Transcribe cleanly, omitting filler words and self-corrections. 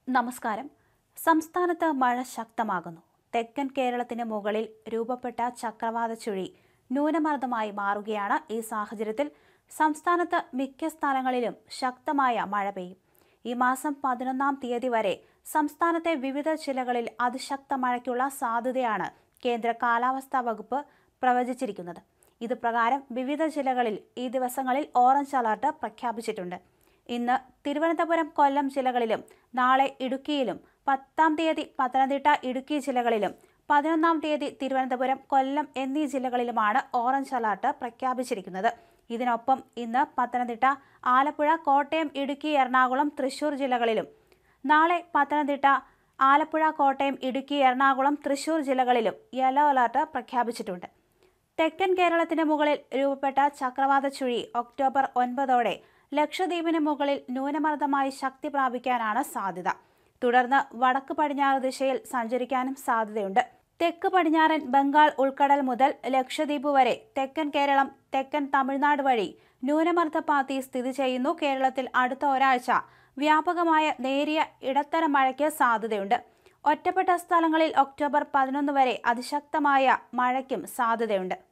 നമസ്കാരം. സംസ്ഥാനത്ത് മഴ ശക്തമാകുന്നു. തെക്കൻ കേരളത്തിന് മുകളിൽ രൂപപ്പെട്ട ചക്രവാത ചുഴി ന്യൂനമർദ്ദമായി മാറുകയാണ്. ഈ സാഹചര്യത്തിൽ സംസ്ഥാനത്ത് മിക്ക സ്ഥലങ്ങളിലും ശക്തമായ മഴ പെയ്യും. ഈ മാസം 11-ാം തീയതി വരെ സംസ്ഥാനത്തെ വിവിധ ജില്ലകളിൽ അതിശക്ത മഴയ്ക്കുള്ള സാധ്യതയാണ് കേന്ദ്ര കാലാവസ്ഥാ വകുപ്പ് പ്രവചിച്ചിരിക്കുന്നത്. ഇത് പ്രകാരം വിവിധ ജില്ലകളിൽ ഈ ദിവസങ്ങളിൽ ഓറഞ്ച് അലർട്ട് പ്രഖ്യാപിച്ചിട്ടുണ്ട്. ഇന്ന് തിരുവനന്തപുരം, കൊല്ലം ജില്ലകളിലും നാളെ ഇടുക്കിയിലും, 10-ാം തീയതി പത്തനംതിട്ട, ഇടുക്കി ജില്ലകളിലും 11-ാം തീയതി തിരുവനന്തപുരം, കൊല്ലം എന്നീ ജില്ലകളിലുമാണ് ഓറഞ്ച് അലർട്ട് പ്രഖ്യാപിച്ചിരിക്കുന്നത്. ഇതിനൊപ്പം ഇന്ന് പത്തനംതിട്ട, ആലപ്പുഴ, കോട്ടയം, ഇടുക്കി, എറണാകുളം, തൃശൂർ ജില്ലകളിലും നാളെ പത്തനംതിട്ട, ആലപ്പുഴ, കോട്ടയം, ഇടുക്കി, എറണാകുളം, തൃശൂർ ജില്ലകളിലും യെല്ലോ അലർട്ട് പ്രഖ്യാപിച്ചിട്ടുണ്ട്. തെക്കൻ കേരളത്തിന് മുകളിൽ രൂപപ്പെട്ട ചക്രവാത ചുഴി ഒക്ടോബർ 9-ഓടെ ലക്ഷദ്വീപിന് മുകളിൽ ന്യൂനമർദ്ദമായി ശക്തി പ്രാപിക്കാനാണ് സാധ്യത. തുടർന്ന് വടക്ക് പടിഞ്ഞാറ് ദിശയിൽ സഞ്ചരിക്കാനും സാധ്യതയുണ്ട്. തെക്ക് പടിഞ്ഞാറൻ ബംഗാൾ ഉൾക്കടൽ മുതൽ ലക്ഷദ്വീപ് വരെ തെക്കൻ കേരളം, തെക്കൻ തമിഴ്നാട് വഴി ന്യൂനമർദ്ദപാത്തി സ്ഥിതി ചെയ്യുന്നു. കേരളത്തിൽ അടുത്ത ഒരാഴ്ച വ്യാപകമായ നേരിയ ഇടത്തരം മഴയ്ക്ക് സാധ്യതയുണ്ട്. ഒറ്റപ്പെട്ട സ്ഥലങ്ങളിൽ ഒക്ടോബർ 11 വരെ അതിശക്തമായ മഴയ്ക്കും സാധ്യതയുണ്ട്.